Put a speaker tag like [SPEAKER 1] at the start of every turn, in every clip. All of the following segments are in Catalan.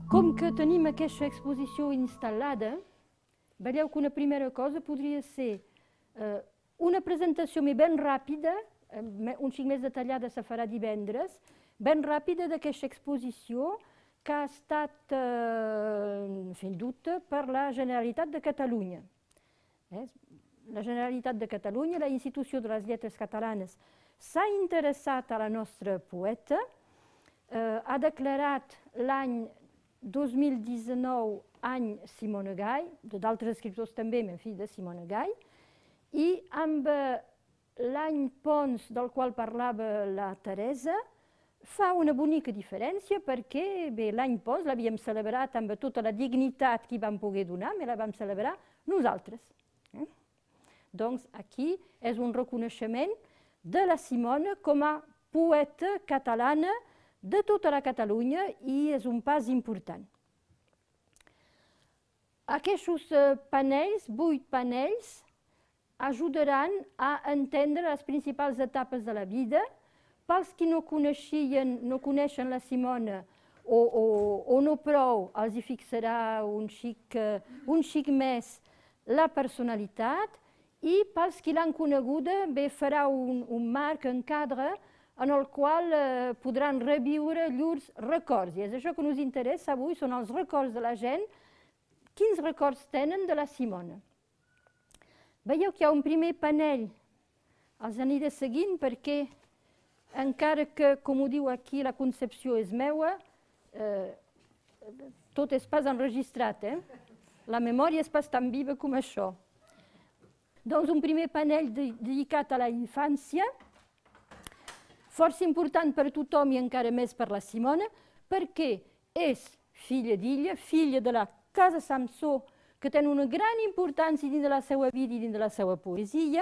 [SPEAKER 1] Com que tenim aquesta exposició instal·lada, veieu que una primera cosa podria ser una presentació ben ràpida, un xic més detallada se farà divendres, ben ràpida d'aquesta exposició que ha estat duta per la Generalitat de Catalunya. La Generalitat de Catalunya, la Institució de les Lletres Catalanes, s'ha interessat a la nostra poeta, ha declarat l'any 2019 any Simone Gai, d'altres escriptors també, en fi, de Simone Gai, i amb l'any Pons, del qual parlava la Teresa, fa una bonica diferència perquè l'any Pons l'havíem celebrat amb tota la dignitat que hi vam poder donar, però la vam celebrar nosaltres. Doncs aquí és un reconeixement de la Simone com a poeta catalana de tota la Catalunya i és un pas important. Aquests panells, 8 panells, ajudaran a entendre les principals etapes de la vida. Pels qui no coneixen la Simone o no prou, els hi fixarà un xic més la personalitat, i pels qui l'han coneguda farà un marc, un cadre en el qual podran reviure llurs records. I és això que ens interessa avui, són els records de la gent. Quins records tenen de la Simone? Veieu que hi ha un primer panell, els aniré seguint perquè, encara que, com ho diu aquí, la concepció és meua, tot és pas enregistrat, La memòria és pas tan viva com això. Doncs un primer panell dedicat a la infància, força important per a tothom i encara més per la Simone, perquè és filla d'Illa, filla de la Casa Samsó, que té una gran importància dins de la seva vida i dins de la seva poesia,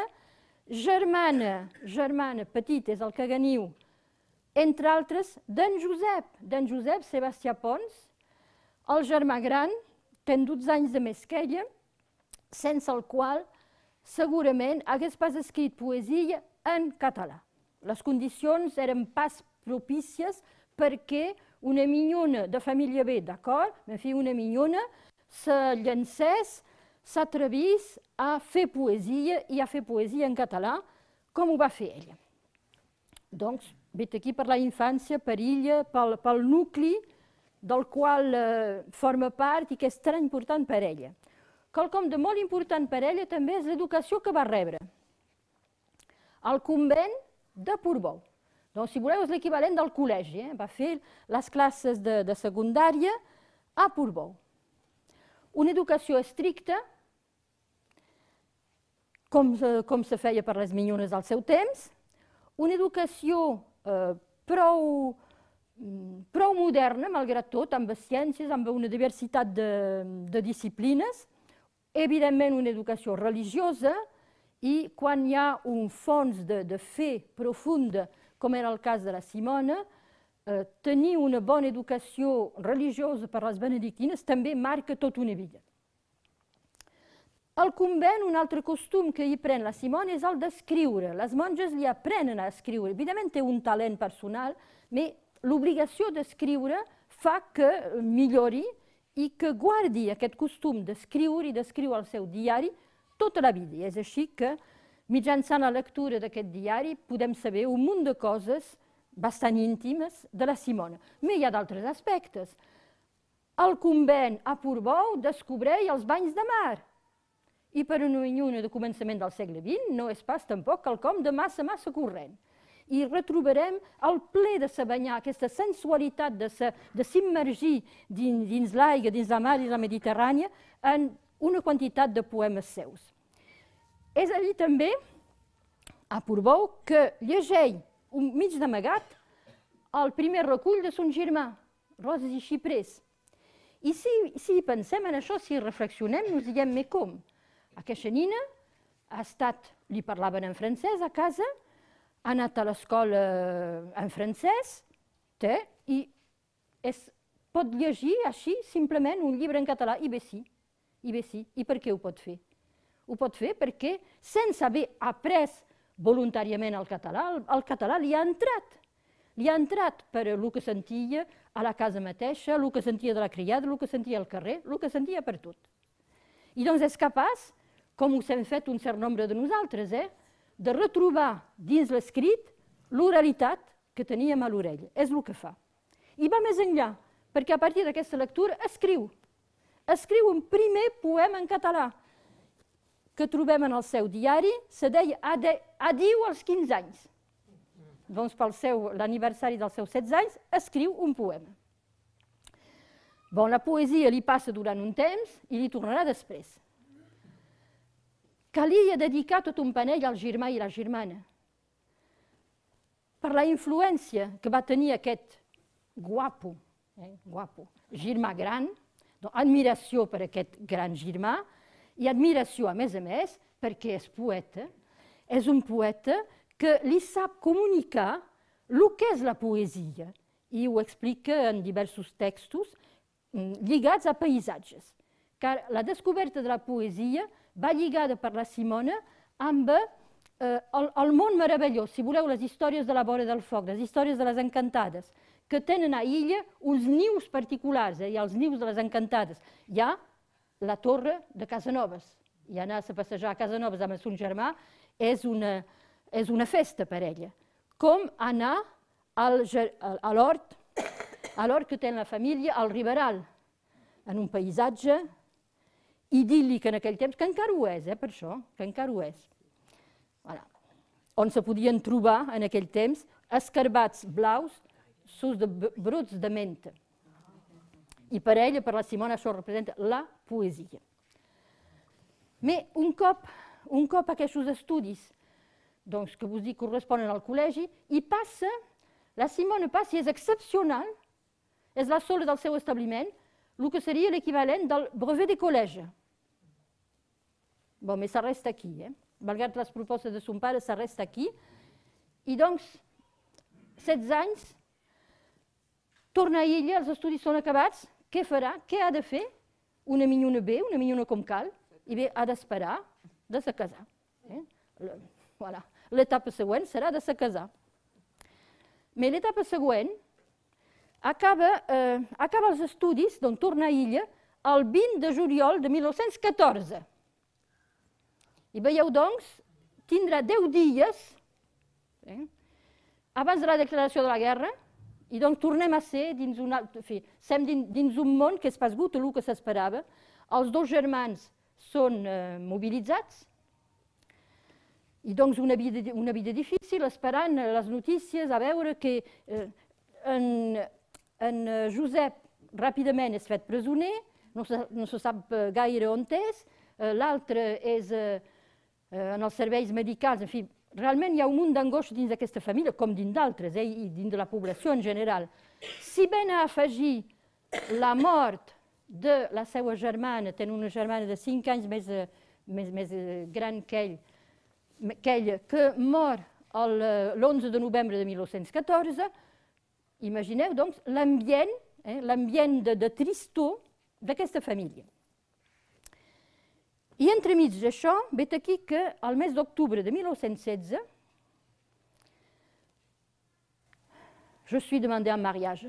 [SPEAKER 1] germana petita, és el Caganiu, entre altres, d'en Josep Sebastià Pons, el germà gran, té 12 anys de més que ella, sense el qual segurament hagués pas escrit poesia en català. Les condicions eren pas propícies perquè una minyona de família bé, d'acord, una minyona, se llancés, s'atrevís a fer poesia i a fer poesia en català, com ho va fer ella. Doncs, vet aquí per la infància, per Illa, pel nucli del qual forma part i que és tan important per ella. Quelcom de molt important per ella també és l'educació que va rebre. Al convent de Portbou. Doncs, si voleu, és l'equivalent del col·legi. Va fer les classes de secundària a Portbou. Una educació estricta, com se feia per les minyones al seu temps, una educació prou moderna, malgrat tot, amb ciències, amb una diversitat de disciplines, evidentment una educació religiosa, i quan hi ha un fons de fe profunda, com era el cas de la Simone, tenir una bona educació religiosa per les benedictines també marca tota una vida. Al convent, un altre costum que hi pren la Simone és el d'escriure. Les monges li aprenen a escriure. Evidentment té un talent personal, però l'obligació d'escriure fa que millori i que guardi aquest costum d'escriure i d'escriure al seu diari tota la vida. I és així que, mitjançant la lectura d'aquest diari, podem saber un munt de coses bastant íntimes de la Simone. Però hi ha d'altres aspectes. Al convent a Portbou descobreix els banys de mar. I per una minyona de començament del segle XX no és pas tampoc quelcom de massa corrent. I retrobarem el ple de se banyar, aquesta sensualitat de s'immergir dins l'aigua, dins la mar i la Mediterrània, en una quantitat de poemes seus. És a dir també, a Portbou, que llegeix mig d'amagat el primer recull de son germà, Roses i xiprers. I si pensem en això, si reflexionem, ens diem, mais com? Aquesta nina li parlaven en francès a casa, ha anat a l'escola en francès, i pot llegir així, simplement, un llibre en català, i bé sí. I per què ho pot fer? Ho pot fer perquè, sense haver après voluntàriament el català li ha entrat. li ha entrat per el que sentia a la casa mateixa, el que sentia de la criada, el que sentia al carrer, el que sentia per tot. I doncs és capaç, com ho hem fet un cert nombre de nosaltres, de retrobar dins l'escrit l'oralitat que teníem a l'orella. És el que fa. I va més enllà, perquè a partir d'aquesta lectura escriu. Escriu un primer poema en català que trobem en el seu diari, se deia Adiu als 15 anys. Doncs per l'aniversari dels seus 16 anys escriu un poema. Bon, la poesia li passa durant un temps i li tornarà després. Calia dedicar tot un panell al germà i la germana. Per la influència que va tenir aquest guapo, germà gran, admiració per aquest gran germà i admiració, a més, perquè és poeta, és un poeta que li sap comunicar el que és la poesia i ho explica en diversos textos lligats a paisatges. Car la descoberta de la poesia va lligada per la Simona amb el món meravellós, si voleu, les històries de la vora del foc, les històries de les encantades, que tenen a illa uns nius particulars. Hi ha els nius de les encantades. Hi ha la torre de Casanovas. I anar-se a passejar a Casanovas amb son germà és una festa per ella. Com anar a l'hort que té la família, al Riberal, en un paisatge idíl·lic en aquell temps, que encara ho és, per això, que encara ho és. On se podien trobar en aquell temps escarbats blaus sus de brots de menta. I per ella, per la Simona, això representa la poesia. Mais un cop aquests estudis que vos dic corresponen al col·legi, la Simona passa, i és excepcional, és la sola del seu establiment, el que seria l'equivalent del brevet de col·legi. Bon, mais ça reste aquí, malgrat les propostes de son pare, ça reste aquí. I doncs, 16 anys, torna a illa, els estudis són acabats, què farà? Què ha de fer? Una minyona bé, una minyona com cal, i bé, ha d'esperar de se casar. L'etapa següent serà de se casar. Mais l'etapa següent acaba els estudis, doncs torna a illa, el 20 de juliol de 1914. I veieu, doncs, tindrà 10 dies abans de la declaració de la guerra, i doncs tornem a ser dins un món que és pas gut el que s'esperava. Els dos germans són mobilitzats, i doncs una vida difícil, esperant les notícies, a veure que en Josep ràpidament és fet presoner, no se sap gaire on és, l'altre és en els serveis medicals, en fi, realment hi ha un munt d'angoixa dins d'aquesta família, com dins d'altres, i dins de la població en general. Si ben a afegir la mort de la seva germana, ten una germana de 5 anys més gran que ella, que mor l'11 de novembre de 1914, imagineu, doncs, l'ambient de tristor d'aquesta família. I entremig d'això, vet aquí que al mes d'octubre de 1916, je suis demandé en mariage.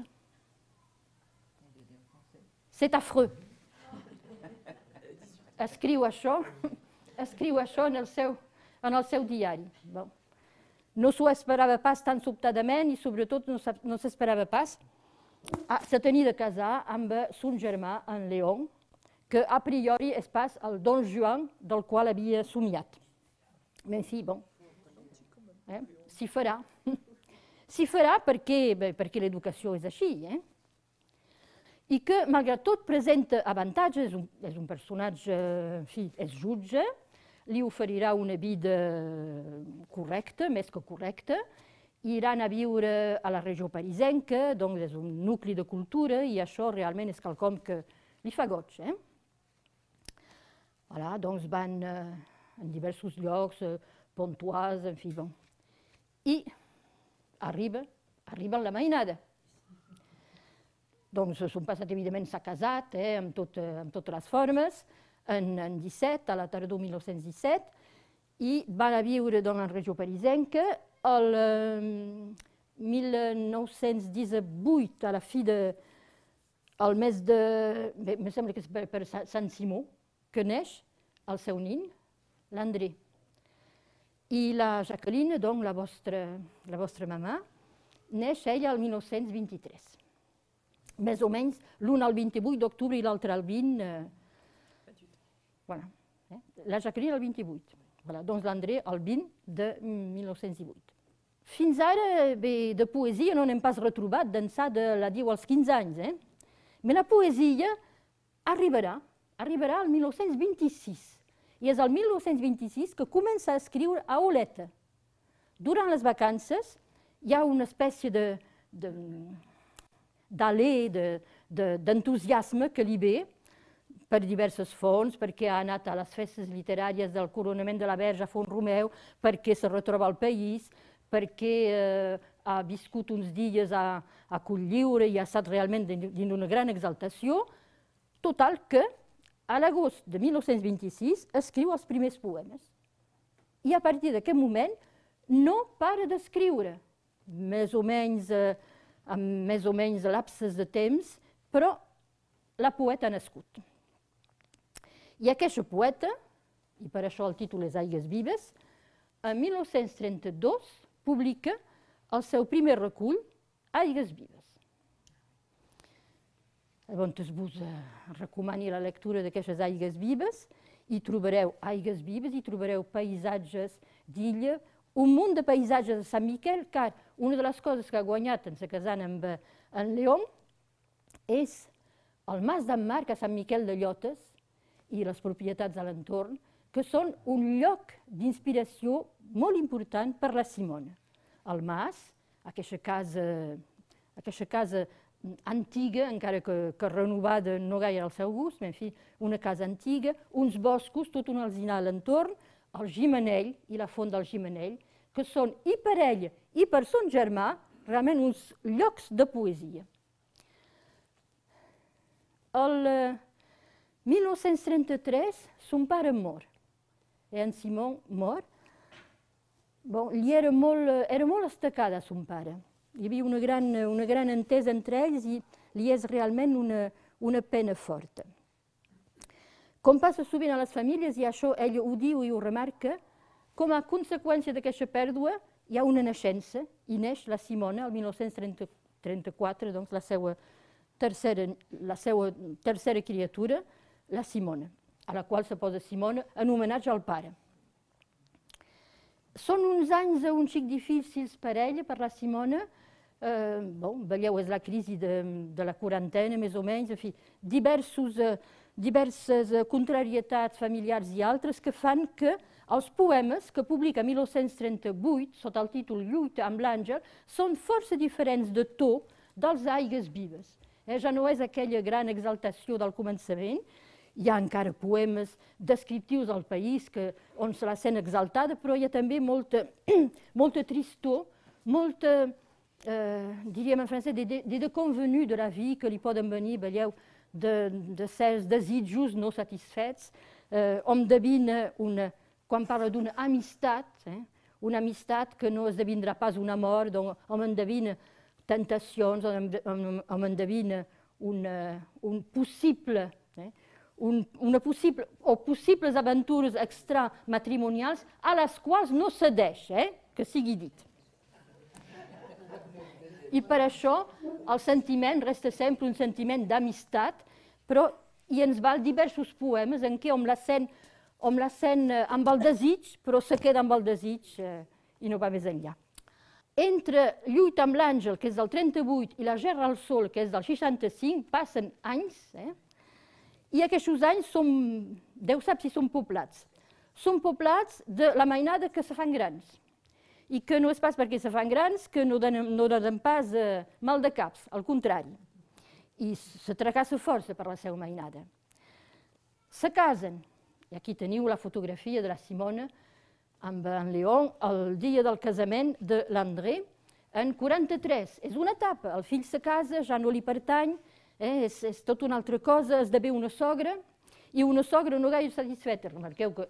[SPEAKER 1] C'est affreux. Escriu això en el seu diari. No s'ho esperava pas tan sobtadament i sobretot no s'esperava pas se tenir de casar amb son germà, en León, que a priori és pas el Don Juan del qual havia somiat. Mais sí, bon, s'hi farà. S'hi farà perquè l'educació és així. I que, malgrat tot, presenta avantatges, és un personatge, en fi, és jutge, li oferirà una vida correcta, més que correcta, iran a viure a la regió parisenca, doncs és un nucli de cultura i això realment és quelcom que li fa goig. Doncs van en diversos llocs, Pontoise, en fi, bon. I arriba la mainada. Doncs son passat, evidentment, s'ha casat amb totes les formes, en 17, a la tardor 1917, i van a viure en la regió parisenca. 1918, a la fi de... al mes de... Bé, me sembla que és per Sant Simó, que neix el seu nin, l'André. I la Jacqueline, doncs, la vostra mamà, neix ella el 1923. Més o menys, l'un al 28 d'octubre i l'altre al 20... Voilà. La Jacqueline el 28. Voilà. Doncs l'André el 20 de 1918. Fins ara, bé, de poesia no n'hem pas retrobat d'ençà de la diu als 15 anys. Però la poesia arribarà al 1926. I és el 1926 que comença a escriure a Oleta. Durant les vacances hi ha una espècie d'alè, d'entusiasme que li ve per diverses fonts, perquè ha anat a les festes literàries del coronament de la Verge a Font-romeu, perquè se retroba al país, perquè ha viscut uns dies a Cotlliure i ha estat realment dins d'una gran exaltació, total que a l'agost de 1926 escriu els primers poemes. I a partir d'aquest moment no para d'escriure, més o menys lapses de temps, però la poeta ha nascut. I aquesta poeta, i per això el títol és Aigues vives, en 1932 publica el seu primer recull, Aigues vives. Llavors vos recomano la lectura d'aquestes Aigues vives, hi trobareu aigues vives, hi trobareu paisatges d'illa, un munt de paisatges de Sant Miquel, car una de les coses que ha guanyat en se casant amb en León és el Mas d'en Marc a Sant Miquel de Llotes i les propietats a l'entorn, que són un lloc d'inspiració molt important per la Simona. El Mas, aquesta casa antiga, encara que renovada no gaire al seu gust, en fi, una casa antiga, uns boscos, tot un alzinar a l'entorn, el Gimenell i la font del Gimenell, que són i per ella i per son germà realment uns llocs de poesia. El 1933 son pare mor, en Simó mor. Ell era molt estacada, son pare. Hi havia una gran entesa entre ells i li és realment una pena forta. Com passa sovint a les famílies, i això ella ho diu i ho remarca, com a conseqüència d'aquesta pèrdua hi ha una naixença, i neix la Simona el 1934, doncs la seva tercera criatura, la Simona, a la qual se posa Simona en homenatge al pare. Són uns anys un xic difícils per ella, per la Simona. Veieu, és la crisi de la quarantena, més o menys, en fi, diverses contrarietats familiars i altres que fan que els poemes que publica en 1938, sota el títol Lluita amb l'Àngel, són força diferents de to dels Aigues vives. Ja no és aquella gran exaltació del començament. Hi ha encara poemes descriptius del país on se la sent exaltada, però hi ha també molta tristor, molta, diríem en francès, des déconvenus de la vie que li poden venir, veieu, de certs desitjos no satisfets. Hom devina, quan parla d'una amistat, una amistat que no esdevindrà pas un amor, doncs hom endevina tentacions, hom endevina possibles aventures extramatrimonials a les quals no cedeix, que sigui dit. I per això el sentiment resta sempre un sentiment d'amistat, però hi ens val diversos poemes en què hom la sent amb el desig, però se queda amb el desig i no va més enllà. Entre Lluita amb l'Àngel, que és del 38, i La Gerra al Sol, que és del 65, passen anys, i aquests anys Déu sap si són poblats. Són poblats de la mainada que se fan grans, i que no és pas perquè se fan grans que no donen pas mal de caps, al contrari. I se tracassa força per la seva mainada. Se casen, i aquí teniu la fotografia de la Simona amb en León el dia del casament de l'André, en 43. És una etapa, el fill se casa, ja no li pertany, és tota una altra cosa, esdevé una sogra, i una sogra no gaire satisfeta. Remarqueu que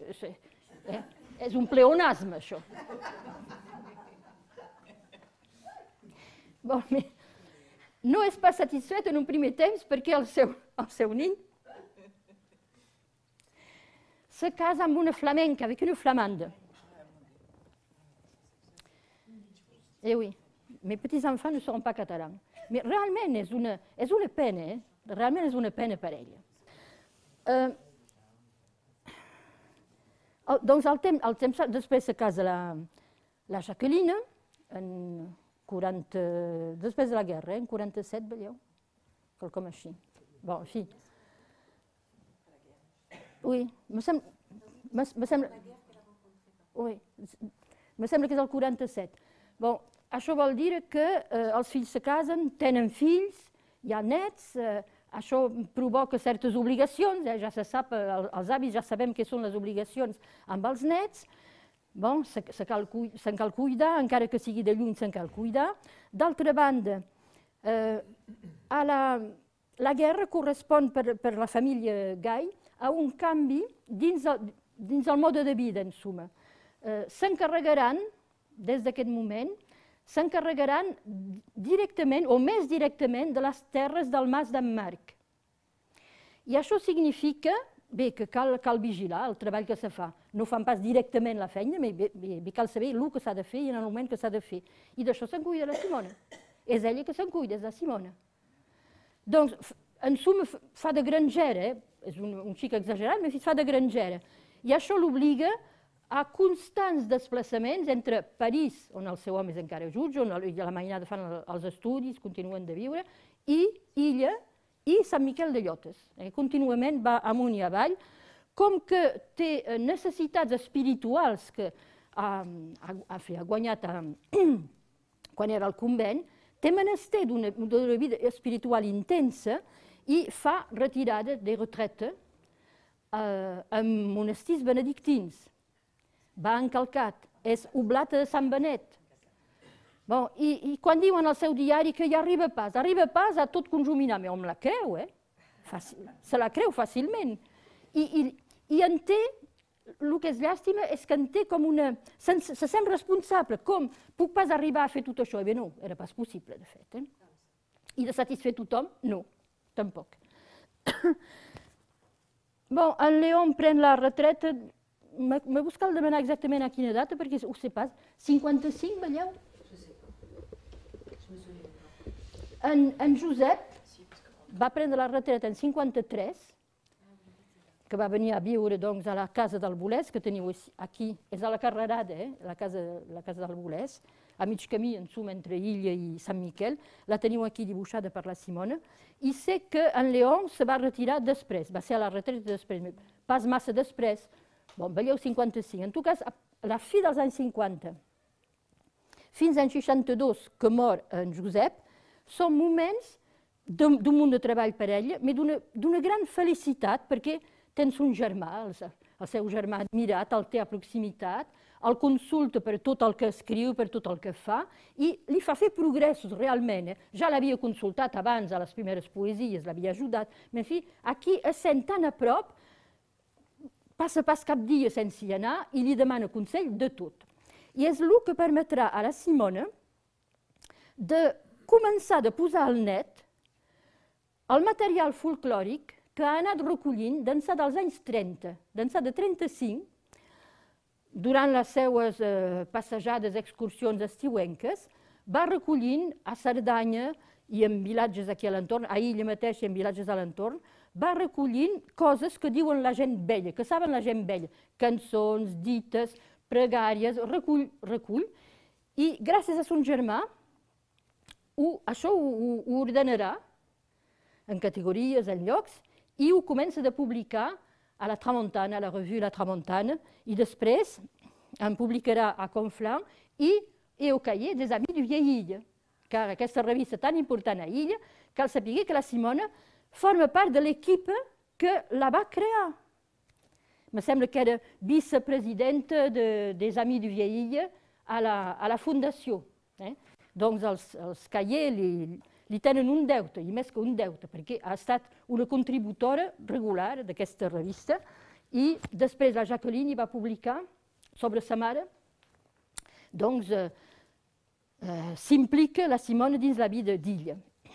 [SPEAKER 1] és un pleonasme, això. Bon, no és pas satisfet en un primer temps perquè el seu nin se casa amb una flamenca, avec une flamande. Eh oui, mes petits-enfants ne seront pas catalans. Mais realment és una pena, realment és una pena per ella. Doncs el temps després se casa la Jacqueline, després de la guerra, en 47, veieu? Quelcom així. Bon, en fi. Oui, me sembla que és el 47. Bon, això vol dir que els fills se casen, tenen fills, hi ha nets, això provoca certes obligacions, ja se sap, els avis ja sabem què són les obligacions amb els nets, bon, se'n cal cuidar, encara que sigui de lluny se'n cal cuidar. D'altra banda, la guerra correspon per la família Gai a un canvi dins el mode de vida, en suma. S'encarregaran, des d'aquest moment, s'encarregaran directament, o més directament, de les terres del Mas d'en Marc. I això significa, bé, que cal vigilar el treball que se fa. No fan pas directament la feina, però cal saber el que s'ha de fer i en el moment que s'ha de fer. I d'això se'n cuida la Simona. És ella que se'n cuida, és la Simona. Doncs, en suma, fa de grangera, és un xic exagerat, però fa de grangera. I això l'obliga a constants desplaçaments entre París, on el seu home és encara jutge, on la mainada fan els estudis, continuen de viure, i Illa i Sant Miquel de Llotes. Contínuament va amunt i avall. Com que té necessitats espirituals que ha guanyat quan era al convent, té menester d'una vida espiritual intensa i fa retirada de retreta en monestirs benedictins. Va encalcat, és oblata de Sant Benet. I quan diuen al seu diari que ja arriba pas a tot conjuminar, però hom la creu, se la creu fàcilment. I en té, el que és llàstima és que en té com una... Se sent responsable, com puc pas arribar a fer tot això? Bé, no, era pas possible, de fet. I de satisfer tothom? No, tampoc. Bon, en Leon pren la retreta. M'he buscat demanar exactament a quina data, perquè ho sé pas. 55, veieu? En Josep va prendre la retreta en 53, que va venir a viure a la casa del Bolès, que teniu aquí, és a la Carrerada, la casa del Bolès, a mig camí, en suma, entre Illa i Sant Miquel. La teniu aquí dibuixada per la Simona. I sé que en Leon se va retirar després, va ser a la retreta després, pas massa després. Bon, veieu, 55. En tot cas, a la fi dels anys 50, fins als 62, que mor en Josep, són moments d'un munt de treball per ella, però d'una gran felicitat, perquè tens un germà, el seu germà admirat, el té a proximitat, el consulta per tot el que escriu, per tot el que fa, i li fa fer progressos realment. Ja l'havia consultat abans a les primeres poesies, l'havia ajudat, però en fi, aquí es sent tan a prop, passa pas cap dia sense hi anar i li demana consell de tot. I és el que permetrà a la Simona de començar a posar al net el material folclòric que ha anat recollint d'ençà dels anys 30, d'ençà de 35, durant les seues passejades, excursions estiuenques, va recollint a Cerdanya i en vilatges aquí a l'entorn, a Illa mateix i en vilatges a l'entorn, va recollint coses que diuen la gent vella, que saben la gent vella, cançons, dites, pregàries, recull, i gràcies a son germà, això ho ordenarà en categories, en llocs, i ho comença a publicar a la Tramontana, a la revue La Tramontana, i després en publicarà a Conflans i au cahier des Amis du Vieil Illa, car aquesta revista tan important a Illa, cal saber que la Simona forma part de l'equip que la va crear. Me sembla que era vicepresidenta des Amis du Vieil Illa a la fundació. Doncs els cahiers li tenen un deute, i més que un deute, perquè ha estat una contributora regular d'aquesta revista, i després la Jacqueline va publicar sobre sa mare, doncs, s'implica la Simone dins la vida d'Illa.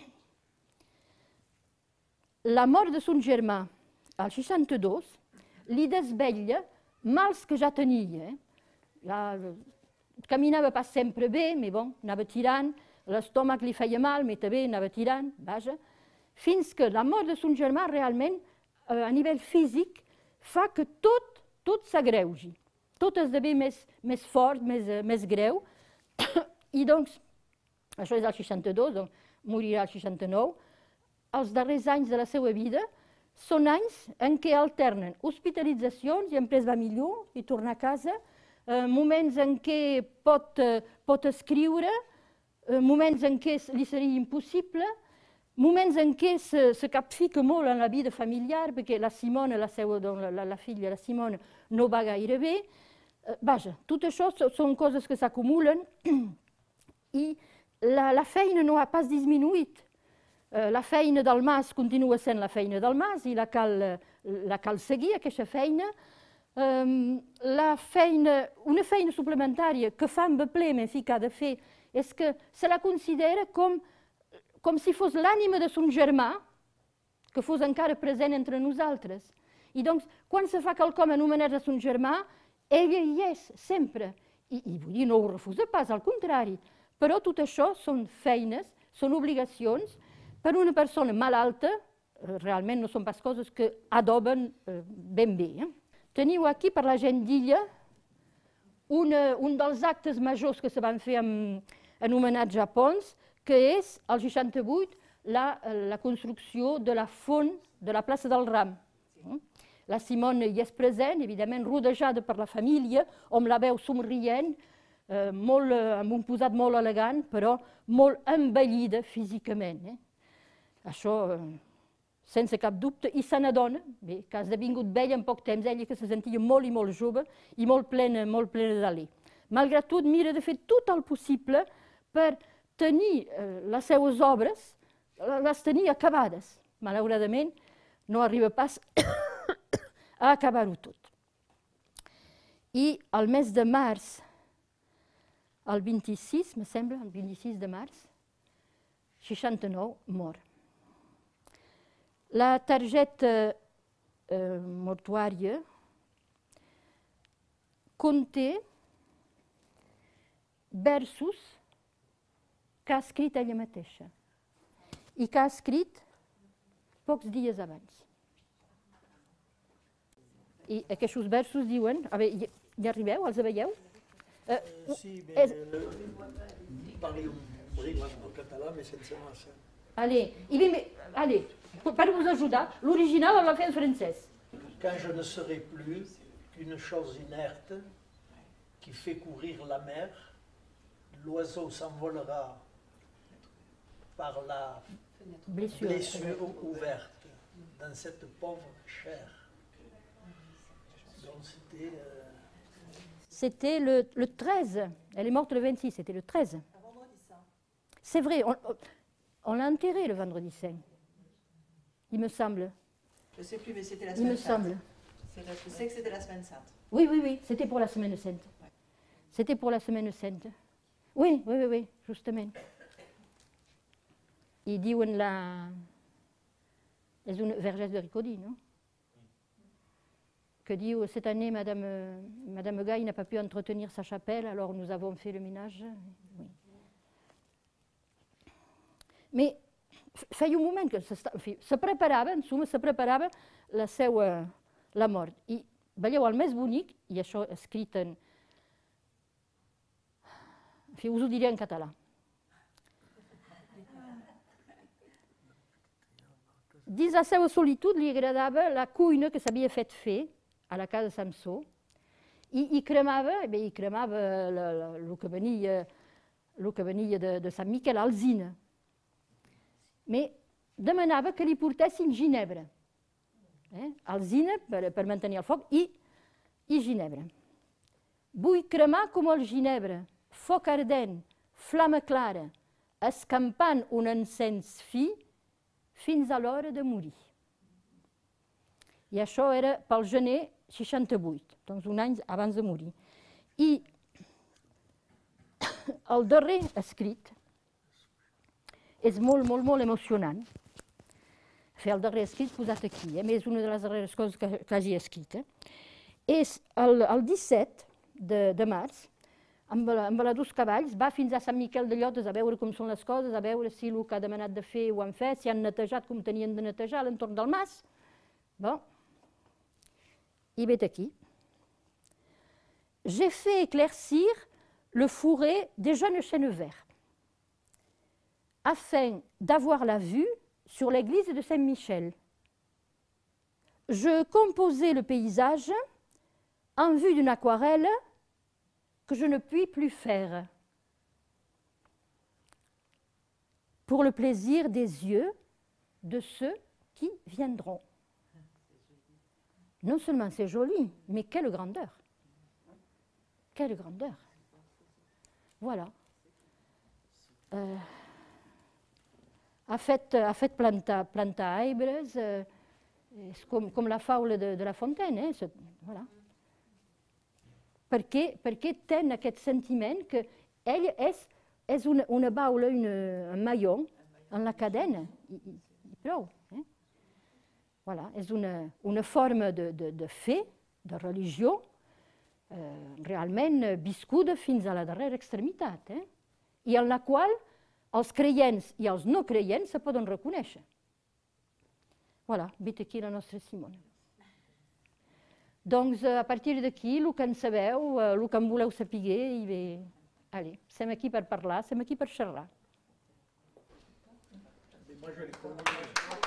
[SPEAKER 1] La mort de son germà, al 62, li desvetlla mals que ja tenia. Caminava pas sempre bé, però bon, anava tirant, l'estómac li feia mal, però també anava tirant, vaja, fins que la mort de son germà realment, a nivell físic, fa que tot s'agreugi, tot esdevé més fort, més greu, i doncs, això és al 62, doncs morirà al 69, els darrers anys de la seva vida són anys en què alternen hospitalitzacions i després va millor i torna a casa, moments en què pot escriure, moments en què li seria impossible, moments en què se capfica molt en la vida familiar, perquè la Simone, la filla, la Simone, no va gaire bé. Vaja, tot això són coses que s'acumulen i la feina no ha pas disminuït. La feina del Mas continua sent la feina del Mas i la cal seguir, aquesta feina. Una feina suplementària que fa amb ple, en fi, que ha de fer, és que se la considera com si fos l'ànima de son germà, que fos encara present entre nosaltres. I doncs, quan se fa quelcom en homenatge a son germà, ella hi és, sempre. I vull dir, no ho refusa pas, al contrari. Però tot això són feines, són obligacions. Per una persona malalta, realment no són pas coses que adoben ben bé. Teniu aquí, per la gent d'Illa, un dels actes majors que se van fer en homenatge a Pons, que és, al 68, la construcció de la font de la plaça del Ram. La Simone hi és present, evidentment rodejada per la família, on la veu somrient, amb un posat molt elegant, però molt embellida físicament. Això, sense cap dubte, i se n'adona, que ha esdevingut vella en poc temps, ella que se sentia molt i molt jove i molt plena d'alè. Malgrat tot, mira de fer tot el possible per tenir les seues obres, les tenir acabades. Malauradament, no arriba pas a acabar-ho tot. I el mes de març, el 26, me sembla, el 26 de març, 69, mor. La targeta mortuària conté versos que ha escrit ella mateixa i que ha escrit pocs dies abans. I aquests versos diuen... A veure, hi arribeu? Els veieu?
[SPEAKER 2] Sí, mais parlez en català, mais sense massa.
[SPEAKER 1] Allez, per vous ajudar, l'original elle l'a fait en francès.
[SPEAKER 2] Quand je ne serai plus qu'une chose inerte qui fait courir la mer, l'oiseau s'envolera par la blessure ouverte dans cette pauvre chair. Donc
[SPEAKER 1] c'était le 13, elle est morte le 26, c'était le 13. C'est vrai, on l'a enterrée le vendredi saint, il me semble.
[SPEAKER 3] Je ne sais plus, mais c'était la semaine sainte. Je sais que c'était la semaine sainte.
[SPEAKER 1] Oui, c'était pour la semaine sainte. C'était pour la semaine sainte. Oui, justement. Ils diuen és une vergesse de Ricodi, non? Que dit cette année, Madame Gaille n'a pas pu entretenir sa chapelle, alors nous avons fait le ménage. Oui. Mais feia un moment que se preparava, en suma, se preparava la mort. I veieu, el més bonic, i això escrit en... En fi, us ho diré en català. Dins la seva solitud li agradava la cuina que s'havia fet fer a la casa Samsó i cremava el que venia de Sant Miquel, alzina. Però demanava que li portessin ginebra. Alzina per mantenir el foc i ginebra. Vull cremar com el ginebra, foc ardent, flama clara, escampant un encens fi fins a l'hora de morir. I això era pel gener 68, doncs un any abans de morir. I el darrer escrit és molt, molt, molt emocionant. Fer el darrer escrit posat aquí, a més, una de les darreres coses que hagi escrit. És el 17 de març, amb la dos cavalls, va fins a Sant Miquel de Llotes a veure com són les coses, a veure si el que ha demanat de fer ho han fet, si han netejat com tenien de netejar a l'entorn del mas. Bon. I vet aquí. J'ai fait éclaircir le fourré des jeunes chênes verts, afin d'avoir la vue sur l'église de Saint-Michel. Je composais le paysage en vue d'une aquarelle que je ne puis plus faire, pour le plaisir des yeux de ceux qui viendront. Non seulement c'est joli, mais quelle grandeur! Quelle grandeur! Voilà. Ha fet plantar arbres, com la faula de La Fontaine, voilà. Perquè té aquest sentiment que ell és una baula, un maillon en la cadena, i prou. Voilà, és una forma de fe, de religió, realment viscuda fins a la darrera extremitat, i en la qual els creients i els no creients se poden reconèixer. Voilà, vet aquí la nostra Simona. Doncs a partir d'aquí, el que en sabeu, el que en voleu saber, i bé, allez, som aquí per parlar, som aquí per xerrar.